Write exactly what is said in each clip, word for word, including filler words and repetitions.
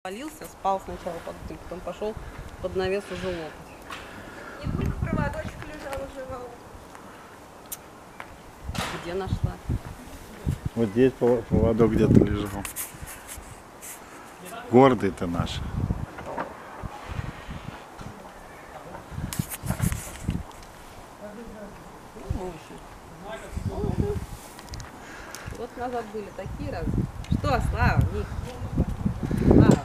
Валился, спал сначала под дым, потом пошел под навес уже лопать. Не только проводочек лежал, жевал. Где нашла? Вот здесь поводок где-то лежал. Гордый ты наш. Вот назад были такие разы. Что, Слава? Ник? Слава.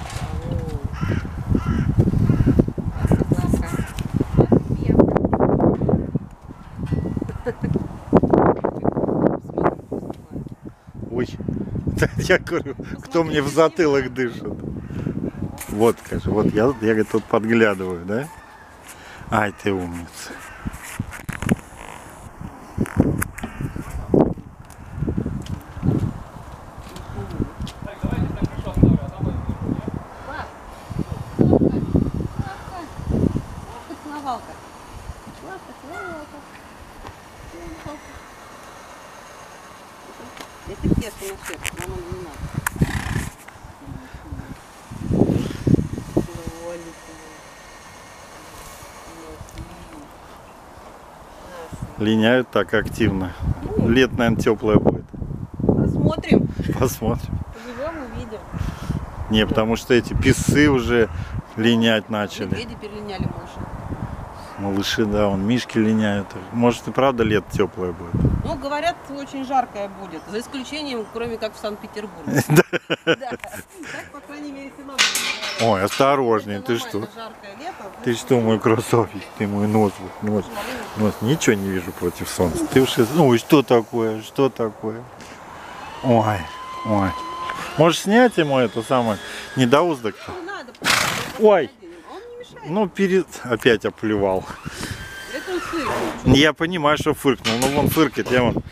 Ой, я говорю, кто мне в затылок дышит. Вот, скажи, вот я, я говорит, тут подглядываю, да? Ай, ты умница. Это тесто на сердце, нам оно не надо. Линяют так активно. Лет, наверное, теплое будет. Посмотрим. Посмотрим. Поживем, увидим. Не, потому что эти писцы уже линять начали. Медведи перелиняли больше. Малыши, да, вон мишки линяют. Может и правда лет теплое будет. Ну, говорят, очень жаркое будет. За исключением, кроме как в Санкт-Петербурге. Да. Так, по крайней мере, синоптики. Ой, осторожней, ты что? Ты что, мой кроссовок? Ты мой нос, нос, нос. Ничего не вижу против солнца. Ты уж, ну, что такое, что такое? Ой, ой. Можешь снять ему это самое недоуздок-то? Ой, ну перед опять оплевал. Это он фыркнул. Я понимаю, что фыркнул, но вон фыркает, я вон.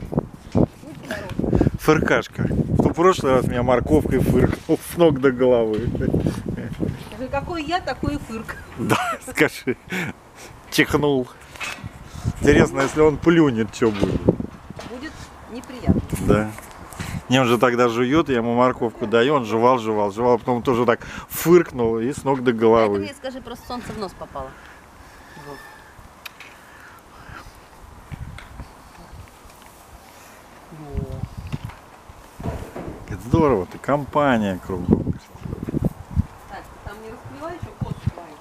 Фыркашка. В прошлый раз меня морковкой фыркнул с ног до головы. Какой я, такой и фырк. Да, скажи. Чихнул. Интересно, если он плюнет, что будет? Будет неприятно. Да. Не, он же тогда жует, я ему морковку даю, он жевал, жевал, жевал, потом тоже так фыркнул и с ног до Это головы. мне, скажи, просто солнце в нос попало. Вот. Это здорово, ты компания кругом. Так, ты там не расплевай еще кост свою?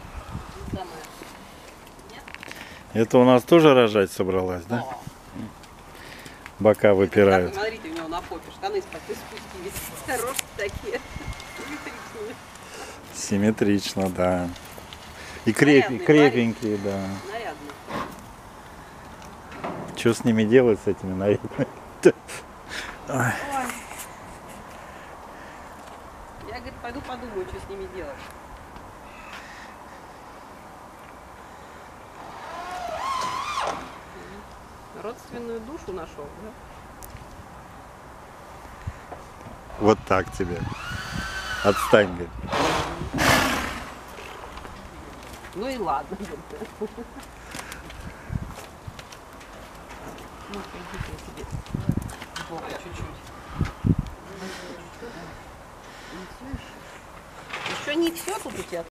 Нет? Это у нас тоже рожать собралась, да? О. Бока выпирают. Так, смотрите, у него на попе штаны спустились. Хорошие такие. Симметричные. Симметрично, да. И креп... Нарядный крепенькие, да. Нарядные. Что с ними делать, с этими нарядными? Ой. Я, говорит, пойду подумаю, что с ними делать. Родственную душу нашел, да? Вот так тебе. Отстань, говорит. Ну и ладно. Ну, пойди тебе сбоку чуть-чуть. Еще не все тут у тебя.